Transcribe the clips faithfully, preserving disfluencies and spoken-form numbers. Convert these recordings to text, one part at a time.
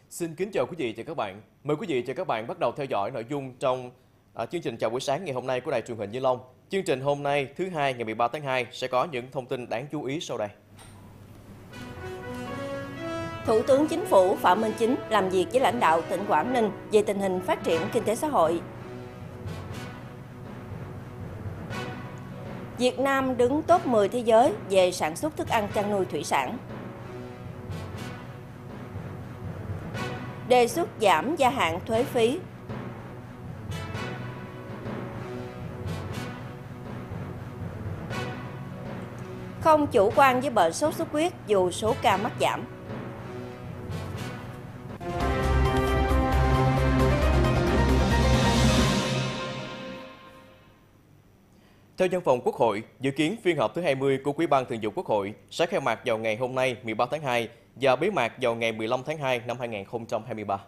Xin kính chào quý vị và các bạn. Mời quý vị và các bạn bắt đầu theo dõi nội dung trong à, chương trình chào buổi sáng ngày hôm nay của Đài Truyền hình Vĩnh Long. Chương trình hôm nay thứ hai ngày mười ba tháng hai sẽ có những thông tin đáng chú ý sau đây. Thủ tướng Chính phủ Phạm Minh Chính làm việc với lãnh đạo tỉnh Quảng Ninh về tình hình phát triển kinh tế xã hội. Việt Nam đứng top mười thế giới về sản xuất thức ăn chăn nuôi thủy sản. Đề xuất giảm gia hạn thuế phí. Không chủ quan với bệnh sốt xuất huyết dù số ca mắc giảm. Theo Văn phòng Quốc hội, dự kiến phiên họp thứ hai mươi của Ủy ban Thường vụ Quốc hội sẽ khai mạc vào ngày hôm nay mười ba tháng hai và bế mạc vào ngày mười lăm tháng hai năm hai nghìn không trăm hai mươi ba.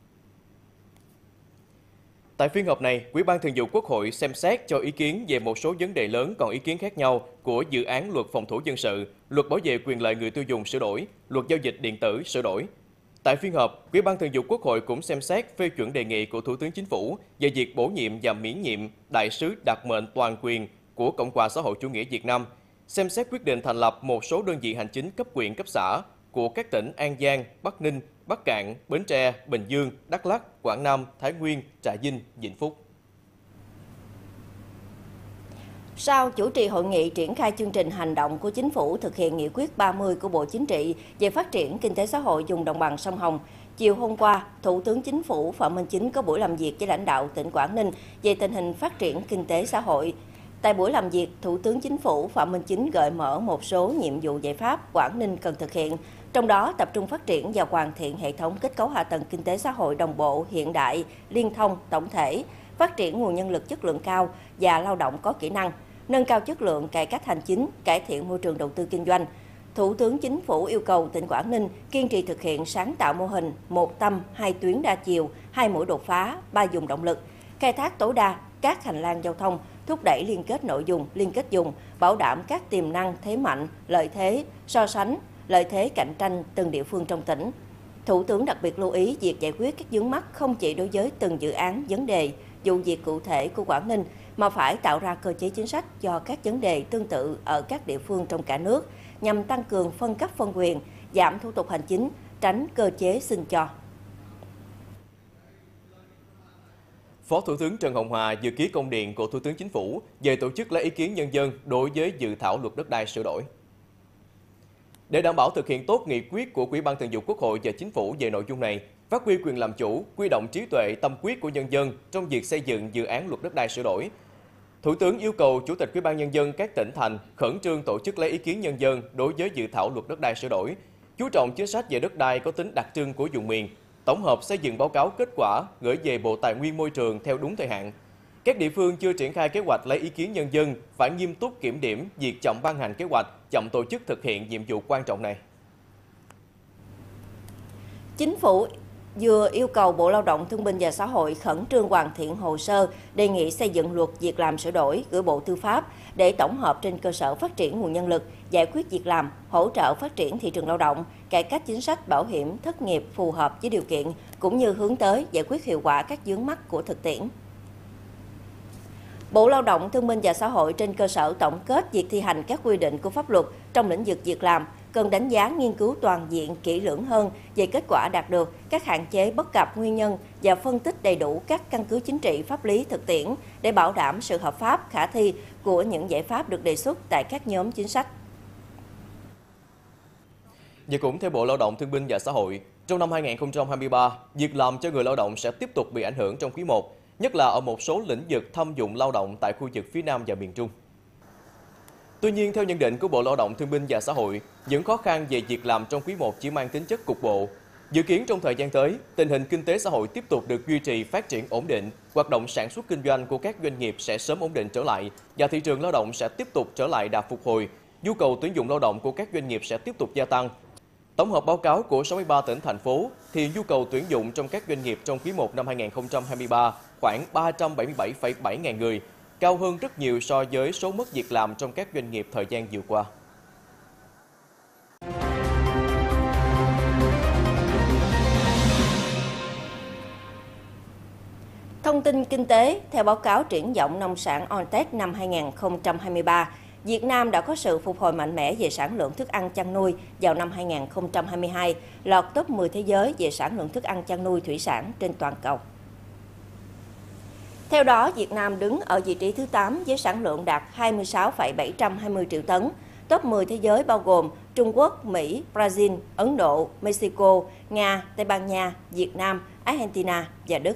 Tại phiên họp này, Ủy ban Thường vụ Quốc hội xem xét cho ý kiến về một số vấn đề lớn còn ý kiến khác nhau của dự án luật phòng thủ dân sự, luật bảo vệ quyền lợi người tiêu dùng sửa đổi, luật giao dịch điện tử sửa đổi. Tại phiên họp, Ủy ban Thường vụ Quốc hội cũng xem xét phê chuẩn đề nghị của Thủ tướng Chính phủ về việc bổ nhiệm và miễn nhiệm đại sứ đặc mệnh toàn quyền của Cộng hòa xã hội chủ nghĩa Việt Nam, xem xét quyết định thành lập một số đơn vị hành chính cấp huyện cấp xã của các tỉnh An Giang, Bắc Ninh, Bắc Kạn, Bến Tre, Bình Dương, Đắk Lắk, Quảng Nam, Thái Nguyên, Trà Vinh, Vĩnh Phúc. Sau chủ trì hội nghị triển khai chương trình hành động của Chính phủ thực hiện nghị quyết ba mươi của Bộ Chính trị về phát triển kinh tế xã hội vùng đồng bằng sông Hồng, chiều hôm qua, Thủ tướng Chính phủ Phạm Minh Chính có buổi làm việc với lãnh đạo tỉnh Quảng Ninh về tình hình phát triển kinh tế xã hội. Tại buổi làm việc, Thủ tướng Chính phủ Phạm Minh Chính gợi mở một số nhiệm vụ giải pháp Quảng Ninh cần thực hiện, trong đó tập trung phát triển và hoàn thiện hệ thống kết cấu hạ tầng kinh tế xã hội đồng bộ, hiện đại, liên thông, tổng thể, phát triển nguồn nhân lực chất lượng cao và lao động có kỹ năng, nâng cao chất lượng cải cách hành chính, cải thiện môi trường đầu tư kinh doanh. Thủ tướng Chính phủ yêu cầu tỉnh Quảng Ninh kiên trì thực hiện sáng tạo mô hình một tâm, hai tuyến đa chiều, hai mũi đột phá, ba vùng động lực, khai thác tối đa các hành lang giao thông, thúc đẩy liên kết nội dung, liên kết dùng, bảo đảm các tiềm năng, thế mạnh, lợi thế, so sánh, lợi thế cạnh tranh từng địa phương trong tỉnh. Thủ tướng đặc biệt lưu ý việc giải quyết các vướng mắc không chỉ đối với từng dự án, vấn đề, vụ việc cụ thể của Quảng Ninh, mà phải tạo ra cơ chế chính sách cho các vấn đề tương tự ở các địa phương trong cả nước, nhằm tăng cường phân cấp phân quyền, giảm thủ tục hành chính, tránh cơ chế xin cho. Phó Thủ tướng Trần Hồng Hà dự ký công điện của Thủ tướng Chính phủ về tổ chức lấy ý kiến nhân dân đối với dự thảo luật đất đai sửa đổi. Để đảm bảo thực hiện tốt nghị quyết của Ủy ban Thường vụ Quốc hội và Chính phủ về nội dung này, phát huy quyền làm chủ, huy động trí tuệ, tâm huyết của nhân dân trong việc xây dựng dự án luật đất đai sửa đổi, Thủ tướng yêu cầu Chủ tịch Ủy ban Nhân dân các tỉnh thành khẩn trương tổ chức lấy ý kiến nhân dân đối với dự thảo luật đất đai sửa đổi, chú trọng chính sách về đất đai có tính đặc trưng của vùng miền, tổng hợp xây dựng báo cáo kết quả gửi về Bộ Tài nguyên Môi trường theo đúng thời hạn. Các địa phương chưa triển khai kế hoạch lấy ý kiến nhân dân phải nghiêm túc kiểm điểm việc chậm ban hành kế hoạch, chậm tổ chức thực hiện nhiệm vụ quan trọng này. Chính phủ vừa yêu cầu Bộ Lao động Thương binh và Xã hội khẩn trương hoàn thiện hồ sơ đề nghị xây dựng luật việc làm sửa đổi gửi Bộ Tư pháp để tổng hợp trên cơ sở phát triển nguồn nhân lực, giải quyết việc làm, hỗ trợ phát triển thị trường lao động, cải cách chính sách bảo hiểm thất nghiệp phù hợp với điều kiện, cũng như hướng tới giải quyết hiệu quả các vướng mắc của thực tiễn. Bộ Lao động Thương binh và Xã hội trên cơ sở tổng kết việc thi hành các quy định của pháp luật trong lĩnh vực việc làm, cần đánh giá nghiên cứu toàn diện kỹ lưỡng hơn về kết quả đạt được, các hạn chế bất cập nguyên nhân và phân tích đầy đủ các căn cứ chính trị pháp lý thực tiễn để bảo đảm sự hợp pháp khả thi của những giải pháp được đề xuất tại các nhóm chính sách. Và cũng theo Bộ Lao động Thương binh và Xã hội, trong năm hai nghìn không trăm hai mươi ba, việc làm cho người lao động sẽ tiếp tục bị ảnh hưởng trong quý một, nhất là ở một số lĩnh vực thâm dụng lao động tại khu vực phía Nam và miền Trung. Tuy nhiên, theo nhận định của Bộ Lao động Thương binh và Xã hội, những khó khăn về việc làm trong quý một chỉ mang tính chất cục bộ. Dự kiến trong thời gian tới, tình hình kinh tế xã hội tiếp tục được duy trì phát triển ổn định, hoạt động sản xuất kinh doanh của các doanh nghiệp sẽ sớm ổn định trở lại và thị trường lao động sẽ tiếp tục trở lại đà phục hồi. Nhu cầu tuyển dụng lao động của các doanh nghiệp sẽ tiếp tục gia tăng. Tổng hợp báo cáo của sáu mươi ba tỉnh, thành phố, thì nhu cầu tuyển dụng trong các doanh nghiệp trong quý một năm hai nghìn không trăm hai mươi ba khoảng ba trăm bảy mươi bảy phẩy bảy ngàn người, cao hơn rất nhiều so với số mất việc làm trong các doanh nghiệp thời gian vừa qua. tin kinh tế, theo báo cáo triển vọng nông sản o en tê c năm hai nghìn không trăm hai mươi ba, Việt Nam đã có sự phục hồi mạnh mẽ về sản lượng thức ăn chăn nuôi vào năm hai nghìn không trăm hai mươi hai, lọt top mười thế giới về sản lượng thức ăn chăn nuôi thủy sản trên toàn cầu. Theo đó, Việt Nam đứng ở vị trí thứ tám với sản lượng đạt hai mươi sáu phẩy bảy trăm hai mươi triệu tấn. Top mười thế giới bao gồm Trung Quốc, Mỹ, Brazil, Ấn Độ, Mexico, Nga, Tây Ban Nha, Việt Nam, Argentina và Đức.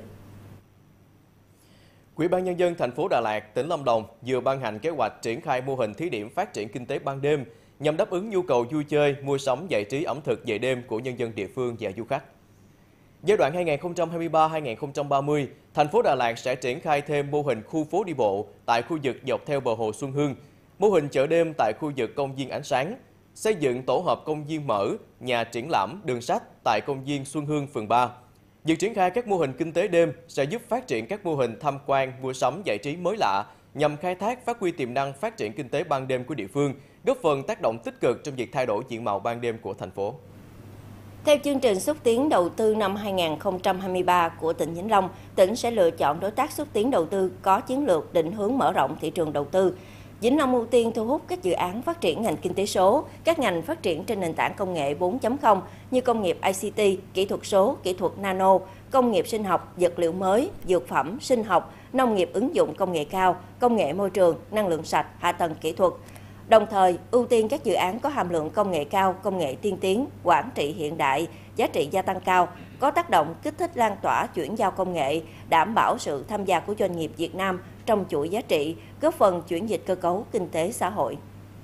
Ủy ban Nhân dân thành phố Đà Lạt, tỉnh Lâm Đồng vừa ban hành kế hoạch triển khai mô hình thí điểm phát triển kinh tế ban đêm nhằm đáp ứng nhu cầu vui chơi, mua sắm, giải trí, ẩm thực về đêm của nhân dân địa phương và du khách. Giai đoạn hai nghìn không trăm hai mươi ba đến hai nghìn không trăm ba mươi, thành phố Đà Lạt sẽ triển khai thêm mô hình khu phố đi bộ tại khu vực dọc theo bờ hồ Xuân Hương, mô hình chợ đêm tại khu vực công viên Ánh Sáng, xây dựng tổ hợp công viên mở, nhà triển lãm, đường sách tại công viên Xuân Hương, phường ba. Việc triển khai các mô hình kinh tế đêm sẽ giúp phát triển các mô hình tham quan, mua sắm, giải trí mới lạ nhằm khai thác, phát huy tiềm năng phát triển kinh tế ban đêm của địa phương, góp phần tác động tích cực trong việc thay đổi diện mạo ban đêm của thành phố. Theo chương trình xúc tiến đầu tư năm hai nghìn không trăm hai mươi ba của tỉnh Vĩnh Long, tỉnh sẽ lựa chọn đối tác xúc tiến đầu tư có chiến lược định hướng mở rộng thị trường đầu tư. Vĩnh Long ưu tiên thu hút các dự án phát triển ngành kinh tế số, các ngành phát triển trên nền tảng công nghệ bốn chấm không như công nghiệp I C T, kỹ thuật số, kỹ thuật nano, công nghiệp sinh học, vật liệu mới, dược phẩm, sinh học, nông nghiệp ứng dụng công nghệ cao, công nghệ môi trường, năng lượng sạch, hạ tầng kỹ thuật. Đồng thời, ưu tiên các dự án có hàm lượng công nghệ cao, công nghệ tiên tiến, quản trị hiện đại, giá trị gia tăng cao, có tác động kích thích lan tỏa chuyển giao công nghệ, đảm bảo sự tham gia của doanh nghiệp Việt Nam trong chuỗi giá trị, góp phần chuyển dịch cơ cấu kinh tế xã hội.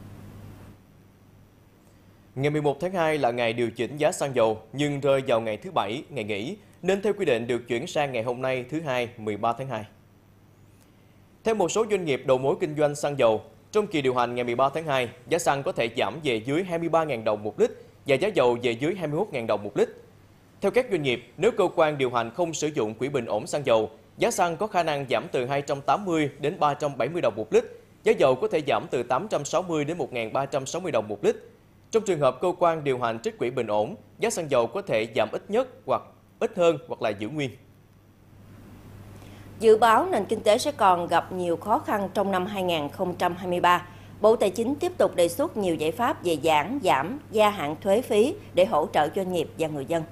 Ngày mười một tháng hai là ngày điều chỉnh giá xăng dầu, nhưng rơi vào ngày thứ Bảy, ngày nghỉ, nên theo quy định được chuyển sang ngày hôm nay thứ Hai, mười ba tháng hai. Theo một số doanh nghiệp đầu mối kinh doanh xăng dầu, trong kỳ điều hành ngày mười ba tháng hai, giá xăng có thể giảm về dưới hai mươi ba nghìn đồng một lít và giá dầu về dưới hai mươi mốt nghìn đồng một lít. Theo các doanh nghiệp, nếu cơ quan điều hành không sử dụng quỹ bình ổn xăng dầu, giá xăng có khả năng giảm từ hai trăm tám mươi đến ba trăm bảy mươi đồng một lít, giá dầu có thể giảm từ tám trăm sáu mươi đến một nghìn ba trăm sáu mươi đồng một lít. Trong trường hợp cơ quan điều hành trích quỹ bình ổn, giá xăng dầu có thể giảm ít nhất hoặc ít hơn hoặc là giữ nguyên. Dự báo nền kinh tế sẽ còn gặp nhiều khó khăn trong năm hai nghìn không trăm hai mươi ba. Bộ Tài chính tiếp tục đề xuất nhiều giải pháp về giãn, giảm, gia hạn thuế phí để hỗ trợ doanh nghiệp và người dân.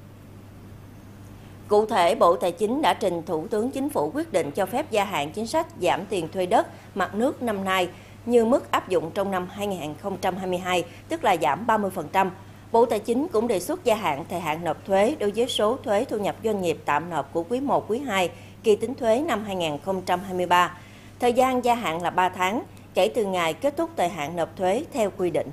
Cụ thể, Bộ Tài chính đã trình Thủ tướng Chính phủ quyết định cho phép gia hạn chính sách giảm tiền thuê đất, mặt nước năm nay như mức áp dụng trong năm hai nghìn không trăm hai mươi hai, tức là giảm ba mươi phần trăm. Bộ Tài chính cũng đề xuất gia hạn thời hạn nộp thuế đối với số thuế thu nhập doanh nghiệp tạm nộp của quý một, quý hai, kỳ tính thuế năm hai nghìn không trăm hai mươi ba. Thời gian gia hạn là ba tháng, kể từ ngày kết thúc thời hạn nộp thuế theo quy định.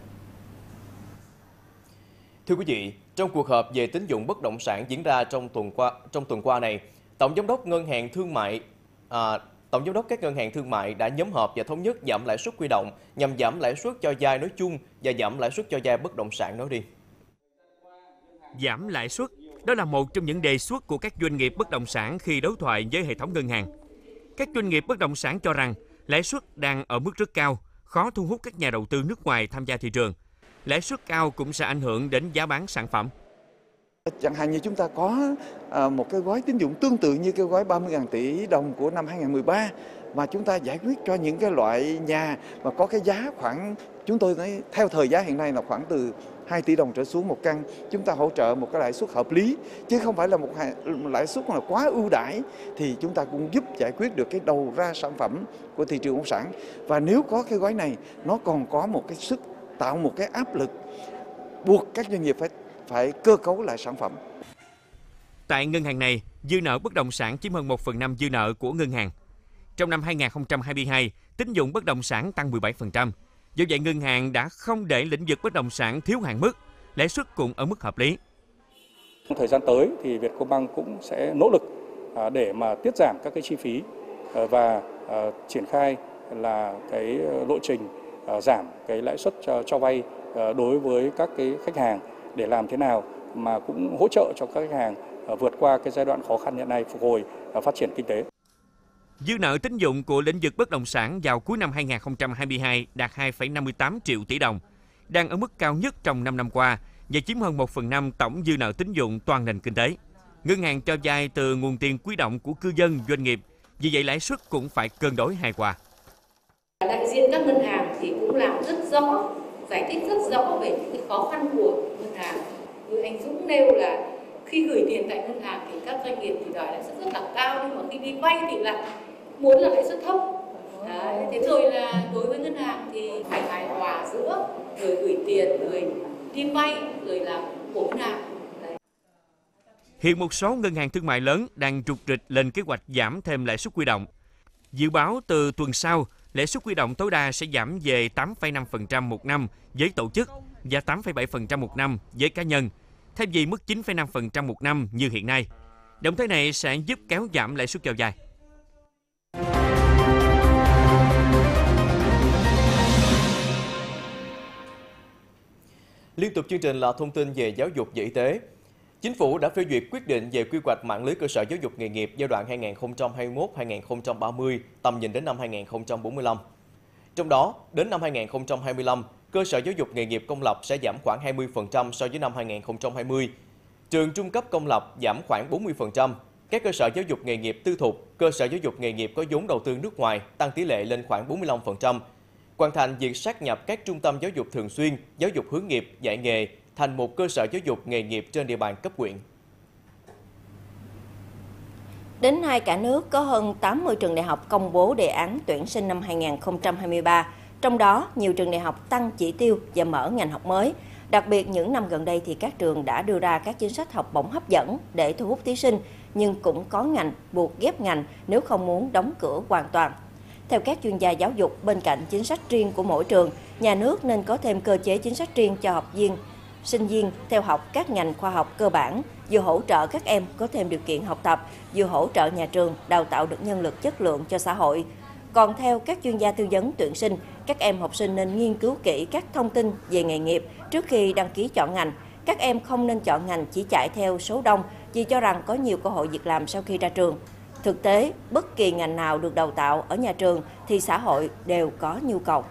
Thưa quý vị, trong cuộc họp về tín dụng bất động sản diễn ra trong tuần qua, trong tuần qua này, Tổng giám đốc Ngân hàng Thương mại, à, Tổng giám đốc các ngân hàng thương mại đã nhóm họp và thống nhất giảm lãi suất huy động nhằm giảm lãi suất cho vay nói chung và giảm lãi suất cho vay bất động sản nói riêng. Giảm lãi suất, đó là một trong những đề xuất của các doanh nghiệp bất động sản khi đối thoại với hệ thống ngân hàng. Các doanh nghiệp bất động sản cho rằng lãi suất đang ở mức rất cao, khó thu hút các nhà đầu tư nước ngoài tham gia thị trường. Lãi suất cao cũng sẽ ảnh hưởng đến giá bán sản phẩm. Chẳng hạn như chúng ta có một cái gói tín dụng tương tự như cái gói ba mươi nghìn tỷ đồng của năm hai nghìn không trăm mười ba mà chúng ta giải quyết cho những cái loại nhà mà có cái giá khoảng, chúng tôi nói theo thời giá hiện nay là khoảng từ hai tỷ đồng trở xuống một căn, chúng ta hỗ trợ một cái lãi suất hợp lý chứ không phải là một lãi suất là quá ưu đãi, thì chúng ta cũng giúp giải quyết được cái đầu ra sản phẩm của thị trường bất động sản. Và nếu có cái gói này, nó còn có một cái sức tạo một cái áp lực buộc các doanh nghiệp phải phải cơ cấu lại sản phẩm. Tại ngân hàng này, dư nợ bất động sản chiếm hơn một phần năm dư nợ của ngân hàng. Trong năm hai nghìn không trăm hai mươi hai, tín dụng bất động sản tăng mười bảy phần trăm. Do vậy, ngân hàng đã không để lĩnh vực bất động sản thiếu hạn mức, lãi suất cũng ở mức hợp lý. Thời gian tới thì Vietcombank cũng sẽ nỗ lực để mà tiết giảm các cái chi phí và triển khai là cái lộ trình giảm cái lãi suất cho, cho vay đối với các cái khách hàng để làm thế nào mà cũng hỗ trợ cho các khách hàng vượt qua cái giai đoạn khó khăn hiện nay, phục hồi và phát triển kinh tế. Dư nợ tín dụng của lĩnh vực bất động sản vào cuối năm hai nghìn không trăm hai mươi hai đạt hai phẩy năm mươi tám triệu tỷ đồng, đang ở mức cao nhất trong năm năm qua và chiếm hơn một phần năm tổng dư nợ tín dụng toàn nền kinh tế. Ngân hàng cho vay từ nguồn tiền quy động của cư dân, doanh nghiệp vì vậy lãi suất cũng phải cân đối hài hòa. Đại diện các ngân hàng thì cũng làm rất rõ, giải thích rất rõ về những cái khó khăn của ngân hàng. Như anh Dũng nêu là khi gửi tiền tại ngân hàng thì các doanh nghiệp thì đòi lãi suất rất là cao, nhưng mà khi đi vay thì lại muốn là lãi suất thấp. Đấy, thế rồi là đối với ngân hàng thì phải hài hòa giữa người gửi tiền, người đi vay, rồi là của ngân hàng. Đấy. Hiện một số ngân hàng thương mại lớn đang rục rịch lên kế hoạch giảm thêm lãi suất huy động. Dự báo từ tuần sau, lãi suất huy động tối đa sẽ giảm về tám phẩy năm phần trăm một năm với tổ chức và tám phẩy bảy phần trăm một năm với cá nhân, thay vì mức chín phẩy năm phần trăm một năm như hiện nay. Động thái này sẽ giúp kéo giảm lãi suất kéo dài. Liên tục chương trình là thông tin về giáo dục và y tế. Chính phủ đã phê duyệt quyết định về quy hoạch mạng lưới cơ sở giáo dục nghề nghiệp giai đoạn hai nghìn không trăm hai mươi mốt đến hai nghìn không trăm ba mươi, tầm nhìn đến năm hai nghìn không trăm bốn mươi lăm. Trong đó, đến năm hai nghìn không trăm hai mươi lăm, cơ sở giáo dục nghề nghiệp công lập sẽ giảm khoảng hai mươi phần trăm so với năm hai nghìn không trăm hai mươi. Trường trung cấp công lập giảm khoảng bốn mươi phần trăm. Các cơ sở giáo dục nghề nghiệp tư thục, cơ sở giáo dục nghề nghiệp có vốn đầu tư nước ngoài tăng tỷ lệ lên khoảng bốn mươi lăm phần trăm. Hoàn thành việc sát nhập các trung tâm giáo dục thường xuyên, giáo dục hướng nghiệp, dạy nghề thành một cơ sở giáo dục nghề nghiệp trên địa bàn cấp huyện. Đến nay, cả nước có hơn tám mươi trường đại học công bố đề án tuyển sinh năm hai nghìn không trăm hai mươi ba. Trong đó, nhiều trường đại học tăng chỉ tiêu và mở ngành học mới. Đặc biệt, những năm gần đây thì các trường đã đưa ra các chính sách học bổng hấp dẫn để thu hút thí sinh, nhưng cũng có ngành buộc ghép ngành nếu không muốn đóng cửa hoàn toàn. Theo các chuyên gia giáo dục, bên cạnh chính sách riêng của mỗi trường, nhà nước nên có thêm cơ chế chính sách riêng cho học viên, sinh viên theo học các ngành khoa học cơ bản, vừa hỗ trợ các em có thêm điều kiện học tập, vừa hỗ trợ nhà trường đào tạo được nhân lực chất lượng cho xã hội. Còn theo các chuyên gia tư vấn tuyển sinh, các em học sinh nên nghiên cứu kỹ các thông tin về nghề nghiệp trước khi đăng ký chọn ngành. Các em không nên chọn ngành chỉ chạy theo số đông vì cho rằng có nhiều cơ hội việc làm sau khi ra trường. Thực tế, bất kỳ ngành nào được đào tạo ở nhà trường thì xã hội đều có nhu cầu.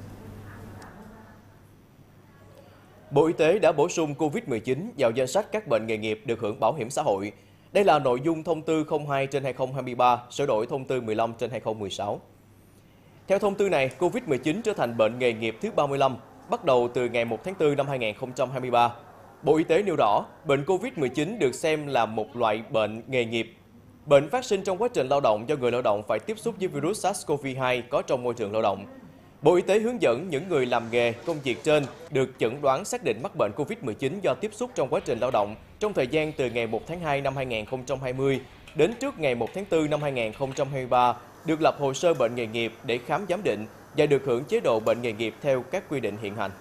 Bộ Y tế đã bổ sung Covid mười chín vào danh sách các bệnh nghề nghiệp được hưởng bảo hiểm xã hội. Đây là nội dung thông tư không hai trên hai nghìn không trăm hai mươi ba, sửa đổi thông tư mười lăm trên hai nghìn không trăm mười sáu. Theo thông tư này, Covid mười chín trở thành bệnh nghề nghiệp thứ ba mươi lăm, bắt đầu từ ngày một tháng tư năm hai nghìn không trăm hai mươi ba. Bộ Y tế nêu rõ, bệnh Covid mười chín được xem là một loại bệnh nghề nghiệp. Bệnh phát sinh trong quá trình lao động do người lao động phải tiếp xúc với virus SARS-xê o vê hai có trong môi trường lao động. Bộ Y tế hướng dẫn những người làm nghề, công việc trên được chẩn đoán xác định mắc bệnh Covid mười chín do tiếp xúc trong quá trình lao động trong thời gian từ ngày một tháng hai năm hai nghìn không trăm hai mươi đến trước ngày một tháng tư năm hai nghìn không trăm hai mươi ba được lập hồ sơ bệnh nghề nghiệp để khám giám định và được hưởng chế độ bệnh nghề nghiệp theo các quy định hiện hành.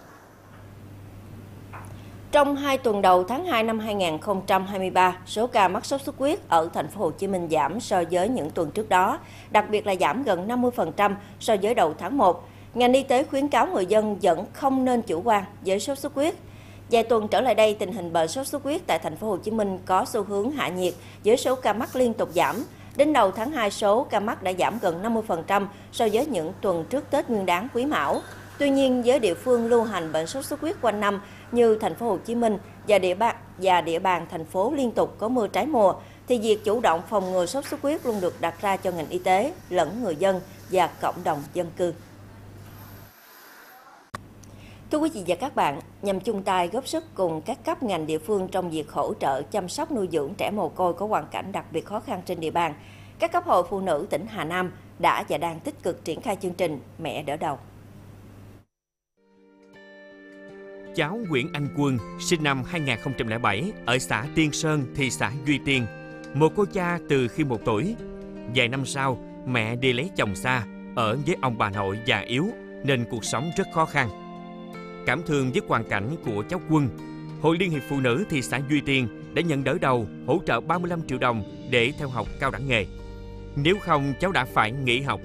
Trong hai tuần đầu tháng hai năm hai nghìn không trăm hai mươi ba, số ca mắc sốt xuất huyết ở thành phố Hồ Chí Minh giảm so với những tuần trước đó, đặc biệt là giảm gần năm mươi phần trăm so với đầu tháng một. Ngành y tế khuyến cáo người dân vẫn không nên chủ quan với sốt xuất huyết. Vài tuần trở lại đây, tình hình bệnh sốt xuất huyết tại thành phố Hồ Chí Minh có xu hướng hạ nhiệt với số ca mắc liên tục giảm. Đến đầu tháng hai, số ca mắc đã giảm gần năm mươi phần trăm so với những tuần trước Tết Nguyên đán Quý Mão. Tuy nhiên, với địa phương lưu hành bệnh sốt xuất huyết quanh năm như thành phố Hồ Chí Minh và địa bàn và địa bàn thành phố liên tục có mưa trái mùa, thì việc chủ động phòng ngừa sốt xuất huyết luôn được đặt ra cho ngành y tế lẫn người dân và cộng đồng dân cư. Thưa quý vị và các bạn, nhằm chung tay góp sức cùng các cấp ngành địa phương trong việc hỗ trợ chăm sóc nuôi dưỡng trẻ mồ côi có hoàn cảnh đặc biệt khó khăn trên địa bàn, các cấp hội phụ nữ tỉnh Hà Nam đã và đang tích cực triển khai chương trình Mẹ đỡ đầu. Cháu Nguyễn Anh Quân, sinh năm hai nghìn không trăm lẻ bảy, ở xã Tiên Sơn, thị xã Duy Tiên, một cô cha từ khi một tuổi. Vài năm sau, mẹ đi lấy chồng xa, ở với ông bà nội già yếu nên cuộc sống rất khó khăn. Cảm thương với hoàn cảnh của cháu Quân, Hội Liên hiệp Phụ nữ thị xã Duy Tiên đã nhận đỡ đầu hỗ trợ ba mươi lăm triệu đồng để theo học cao đẳng nghề. Nếu không, cháu đã phải nghỉ học.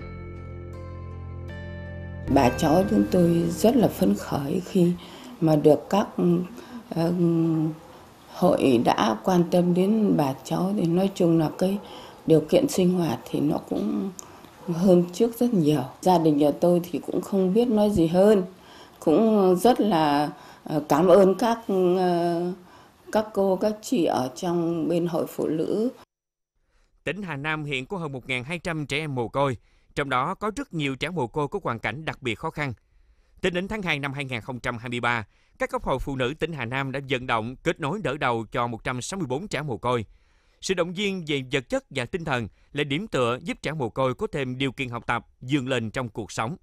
Bà cháu chúng tôi rất là phấn khởi khi mà được các uh, hội đã quan tâm đến bà cháu. Thì nói chung là cái điều kiện sinh hoạt thì nó cũng hơn trước rất nhiều. Gia đình nhà tôi thì cũng không biết nói gì hơn. Cũng rất là cảm ơn các các cô, các chị ở trong bên hội phụ nữ. tỉnh Hà Nam hiện có hơn một nghìn hai trăm trẻ em mồ côi, trong đó có rất nhiều trẻ mồ côi có hoàn cảnh đặc biệt khó khăn. Tính đến tháng hai năm hai nghìn không trăm hai mươi ba, các cấp hội phụ nữ tỉnh Hà Nam đã vận động kết nối đỡ đầu cho một trăm sáu mươi tư trẻ mồ côi. Sự động viên về vật chất và tinh thần là điểm tựa giúp trẻ mồ côi có thêm điều kiện học tập, vươn lên trong cuộc sống.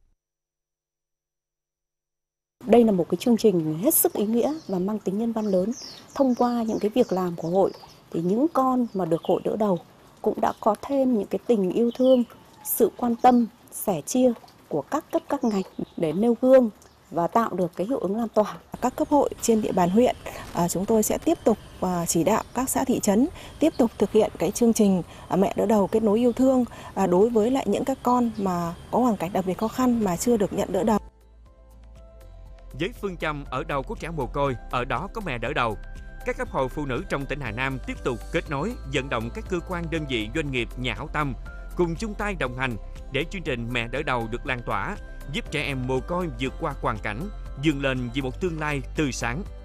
Đây là một cái chương trình hết sức ý nghĩa và mang tính nhân văn lớn. Thông qua những cái việc làm của hội thì những con mà được hội đỡ đầu cũng đã có thêm những cái tình yêu thương, sự quan tâm, sẻ chia của các cấp các ngành để nêu gương và tạo được cái hiệu ứng lan tỏa. Các cấp hội trên địa bàn huyện, à, chúng tôi sẽ tiếp tục à, chỉ đạo các xã thị trấn tiếp tục thực hiện cái chương trình à, mẹ đỡ đầu kết nối yêu thương à, đối với lại những các con mà có hoàn cảnh đặc biệt khó khăn mà chưa được nhận đỡ đầu. Với phương châm ở đâu có trẻ mồ côi, ở đó có mẹ đỡ đầu, các cấp hội phụ nữ trong tỉnh Hà Nam tiếp tục kết nối, vận động các cơ quan đơn vị doanh nghiệp nhà hảo tâm cùng chung tay đồng hành để chương trình mẹ đỡ đầu được lan tỏa, giúp trẻ em mồ côi vượt qua hoàn cảnh, vươn lên vì một tương lai tươi sáng.